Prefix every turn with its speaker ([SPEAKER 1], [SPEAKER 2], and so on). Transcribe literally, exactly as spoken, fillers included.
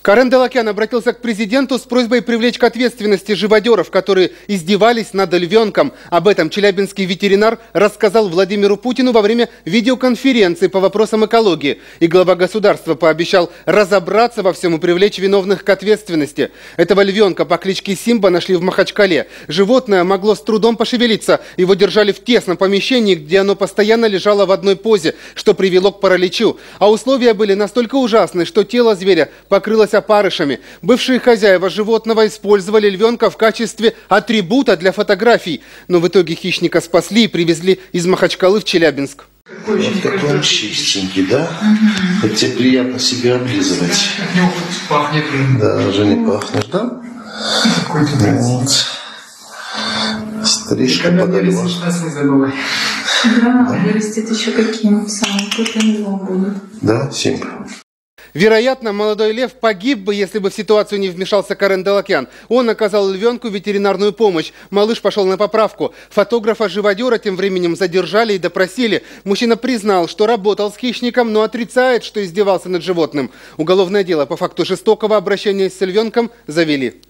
[SPEAKER 1] Карен Делакян обратился к президенту с просьбой привлечь к ответственности живодеров, которые издевались над львенком. Об этом челябинский ветеринар рассказал Владимиру Путину во время видеоконференции по вопросам экологии. И глава государства пообещал разобраться во всем и привлечь виновных к ответственности. Этого львенка по кличке Симба нашли в Махачкале. Животное могло с трудом пошевелиться. Его держали в тесном помещении, где оно постоянно лежало в одной позе, что привело к параличу. А условия были настолько ужасны, что тело зверя покрылось опарышами. Бывшие хозяева животного использовали львенка в качестве атрибута для фотографий. Но в итоге хищника спасли и привезли из Махачкалы в Челябинск.
[SPEAKER 2] Вот такой он чистенький, да? Угу. Это тебе приятно себе облизывать.
[SPEAKER 3] Пахнет.
[SPEAKER 2] Да, уже не пахнешь, да? Вот. Стрижка подарила.
[SPEAKER 4] Да, вырастет еще каким самым крупным львом будет.
[SPEAKER 2] Да, Симба.
[SPEAKER 1] Вероятно, молодой лев погиб бы, если бы в ситуацию не вмешался Карен Делакян. Он оказал львенку ветеринарную помощь. Малыш пошел на поправку. Фотографа-живодера тем временем задержали и допросили. Мужчина признал, что работал с хищником, но отрицает, что издевался над животным. Уголовное дело по факту жестокого обращения с львенком завели.